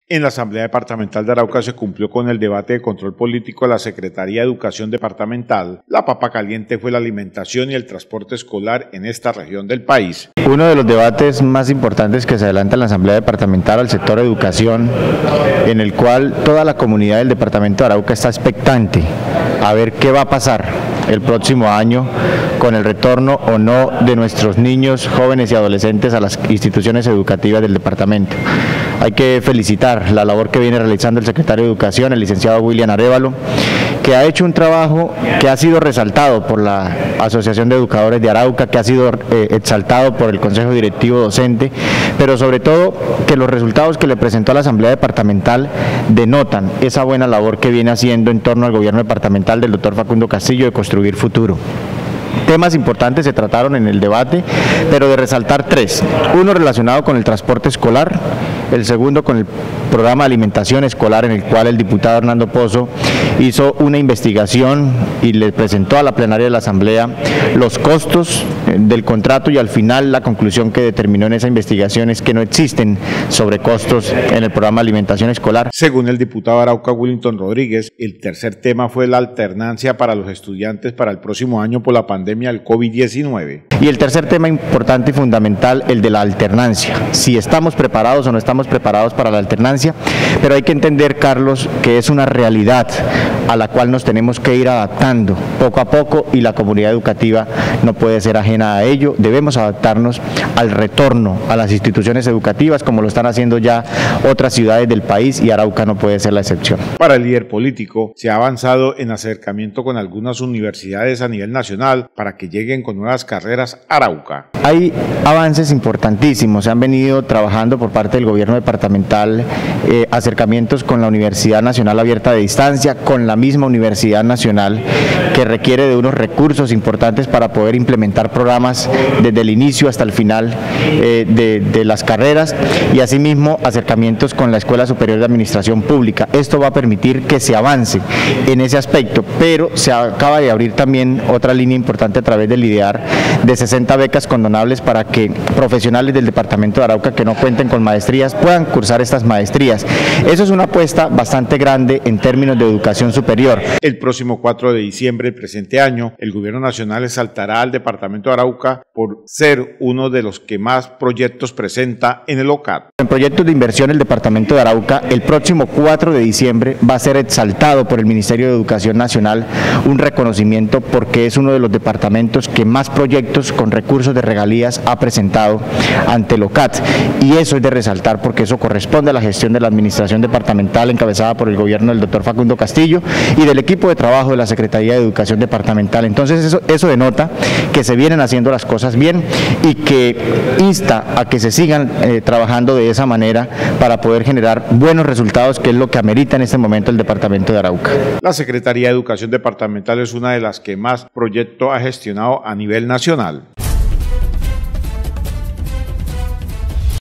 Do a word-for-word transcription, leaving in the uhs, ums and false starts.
En la Asamblea Departamental de Arauca se cumplió con el debate de control político de la Secretaría de Educación Departamental. La papa caliente fue la alimentación y el transporte escolar en esta región del país. Uno de los debates más importantes que se adelanta en la Asamblea Departamental al sector educación, en el cual toda la comunidad del Departamento de Arauca está expectante a ver qué va a pasar el próximo año con el retorno o no de nuestros niños, jóvenes y adolescentes a las instituciones educativas del departamento. Hay que felicitar la labor que viene realizando el secretario de Educación, el licenciado William Arévalo, que ha hecho un trabajo que ha sido resaltado por la Asociación de Educadores de Arauca, que ha sido eh, exaltado por el Consejo Directivo Docente, pero sobre todo que los resultados que le presentó a la Asamblea Departamental denotan esa buena labor que viene haciendo en torno al gobierno departamental del doctor Facundo Castillo de construir futuro. Temas importantes se trataron en el debate, pero de resaltar tres. Uno relacionado con el transporte escolar, el segundo con el programa de alimentación escolar, en el cual el diputado Hernando Pozo hizo una investigación y le presentó a la plenaria de la Asamblea los costos del contrato, y al final la conclusión que determinó en esa investigación es que no existen sobrecostos en el programa de alimentación escolar. Según el diputado Arauca Willington Rodríguez, el tercer tema fue la alternancia para los estudiantes para el próximo año por la pandemia del COVID diecinueve. Y el tercer tema importante y fundamental, el de la alternancia. Si estamos preparados o no estamos preparados para la alternancia, pero hay que entender, Carlos, que es una realidad a la cual nos tenemos que ir adaptando poco a poco, y la comunidad educativa no puede ser ajena a ello. Debemos adaptarnos al retorno a las instituciones educativas, como lo están haciendo ya otras ciudades del país, y Arauca no puede ser la excepción. Para el líder político, se ha avanzado en acercamiento con algunas universidades a nivel nacional para que lleguen con nuevas carreras a Arauca. Hay avances importantísimos, se han venido trabajando por parte del gobierno departamental, eh, acercamientos con la Universidad Nacional Abierta de Distancia, con la misma Universidad Nacional, que requiere de unos recursos importantes para poder implementar programas desde el inicio hasta el final eh, de, de las carreras, y asimismo acercamientos con la Escuela Superior de Administración Pública. Esto va a permitir que se avance en ese aspecto, pero se acaba de abrir también otra línea importante a través del IDEAR de sesenta becas condonables para que profesionales del departamento de Arauca que no cuenten con maestrías puedan cursar estas maestrías. Eso es una apuesta bastante grande en términos de educación superior. El próximo cuatro de diciembre del presente año, el gobierno nacional exaltará al departamento de Arauca por ser uno de los que más proyectos presenta en el O C A D. En proyectos de inversión, el departamento de Arauca el próximo cuatro de diciembre va a ser exaltado por el Ministerio de Educación Nacional, un reconocimiento porque es uno de los departamentos que más proyectos con recursos de regalías ha presentado ante el O C A D, y eso es de resaltar porque eso corresponde a la gestión de la administración departamental encabezada por el gobierno del doctor Facundo Castillo y del equipo de trabajo de la Secretaría de Educación Departamental. Entonces eso, eso denota que se vienen haciendo las cosas bien y que insta a que se sigan eh, trabajando de esa manera para poder generar buenos resultados, que es lo que amerita en este momento el departamento de Arauca. La Secretaría de Educación Departamental es una de las que más proyectos ha gestionado a nivel nacional.